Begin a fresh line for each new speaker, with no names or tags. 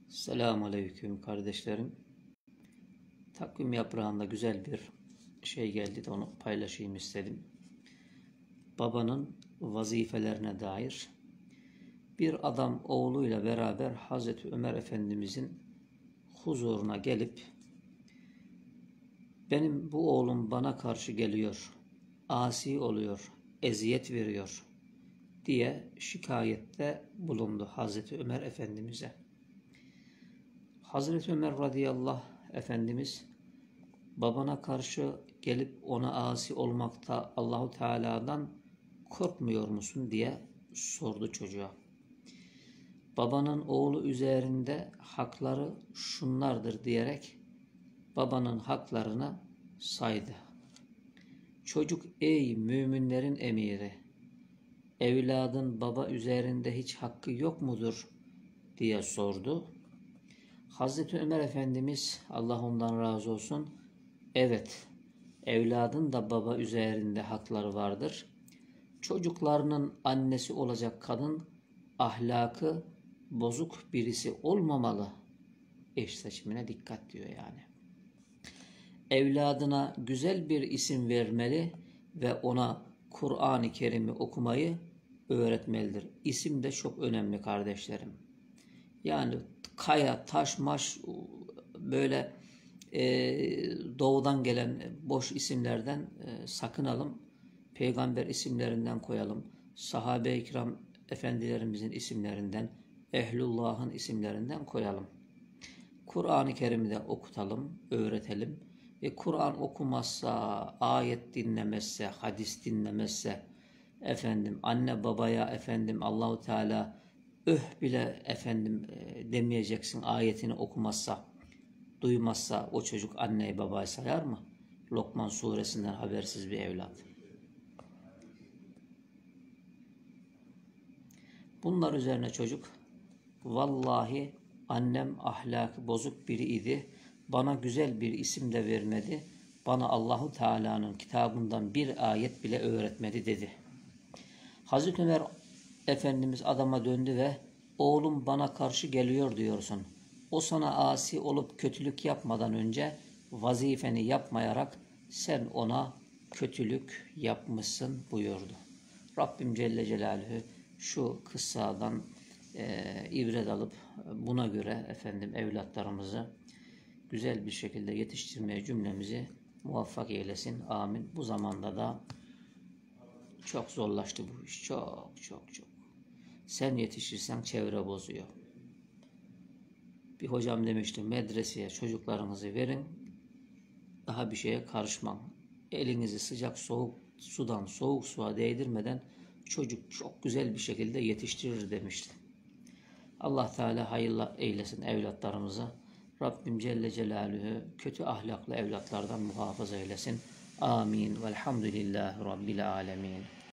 Selamünaleyküm kardeşlerim. Takvim yaprağında güzel bir şey geldi de onu paylaşayım istedim. Babanın vazifelerine dair bir adam oğluyla beraber Hazreti Ömer Efendimizin huzuruna gelip benim bu oğlum bana karşı geliyor, asi oluyor, eziyet veriyor diye şikayette bulundu Hazreti Ömer Efendimiz'e. Hazreti Ömer radıyallahu Efendimiz babana karşı gelip ona asi olmakta Allahu Teala'dan korkmuyor musun diye sordu çocuğa. Babanın oğlu üzerinde hakları şunlardır diyerek babanın haklarını saydı. Çocuk ey müminlerin emiri, evladın baba üzerinde hiç hakkı yok mudur diye sordu. Hazreti Ömer Efendimiz Allah ondan razı olsun, evet, evladın da baba üzerinde hakları vardır. Çocuklarının annesi olacak kadın ahlakı bozuk birisi olmamalı. Eş seçimine dikkat diyor yani. Evladına güzel bir isim vermeli ve ona Kur'an-ı Kerim'i okumayı öğretmelidir. İsim de çok önemli kardeşlerim. Yani kaya, taş, maş böyle doğudan gelen boş isimlerden sakınalım. Peygamber isimlerinden koyalım. Sahabe-i kiram efendilerimizin isimlerinden, ehlullah'ın isimlerinden koyalım. Kur'an-ı Kerim'i de okutalım, öğretelim. Ve Kur'an okumazsa, ayet dinlemezse, hadis dinlemezse, anne babaya Allahu Teala bile demeyeceksin ayetini okumazsa, duymazsa o çocuk anneyi babayı sayar mı? Lokman suresinden habersiz bir evlat. Bunlar üzerine çocuk, vallahi annem ahlakı bozuk biri idi. Bana güzel bir isim de vermedi. Bana Allahu Teala'nın kitabından bir ayet bile öğretmedi dedi. Hazreti Ömer Efendimiz adama döndü ve oğlum bana karşı geliyor diyorsun. O sana asi olup kötülük yapmadan önce vazifeni yapmayarak sen ona kötülük yapmışsın buyurdu. Rabbim Celle Celaluhu şu kıssadan ibret alıp buna göre evlatlarımızı güzel bir şekilde yetiştirmeye cümlemizi muvaffak eylesin. Amin. Bu zamanda da çok zorlaştı bu iş. Çok. Sen yetişirsen çevre bozuyor. Bir hocam demişti, medreseye çocuklarınızı verin, daha bir şeye karışmam. Elinizi sıcak soğuk sudan soğuk suya değdirmeden çocuk çok güzel bir şekilde yetiştirir demişti. Allah Teala hayırlı eylesin evlatlarımızı. Rabbim Celle Celaluhu kötü ahlaklı evlatlardan muhafaza eylesin. Amin. Velhamdülillahi Rabbil alemin.